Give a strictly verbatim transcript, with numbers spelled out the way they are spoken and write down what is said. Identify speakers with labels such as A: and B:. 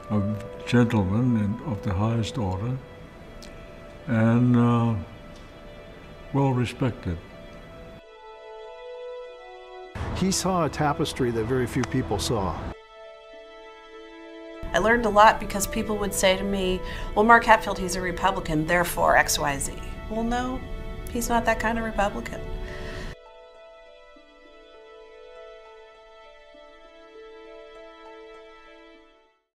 A: a gentleman in, of the highest order, and uh, well respected.
B: He saw a tapestry that very few people saw.
C: I learned a lot because people would say to me, well, Mark Hatfield, he's a Republican, therefore X Y Z. Well, no, he's not that kind of Republican.